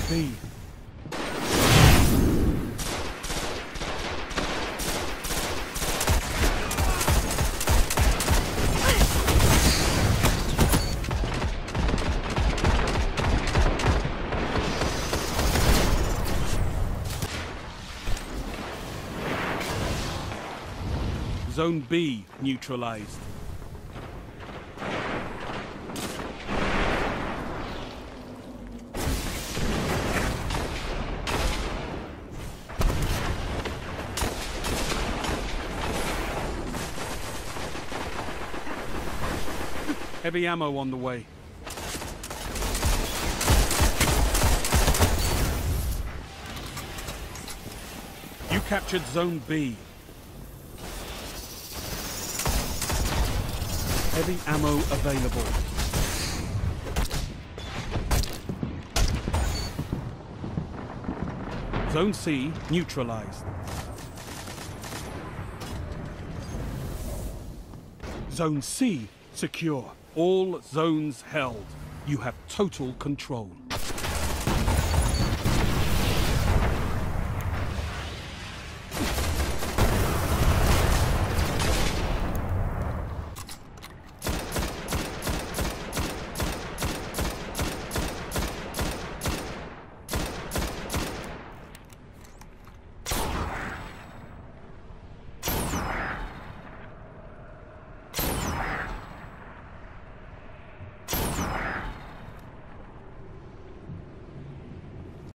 B. Zone B neutralized. Heavy ammo on the way. You captured Zone B. Heavy ammo available. Zone C neutralized. Zone C secure. All zones held. You have total control.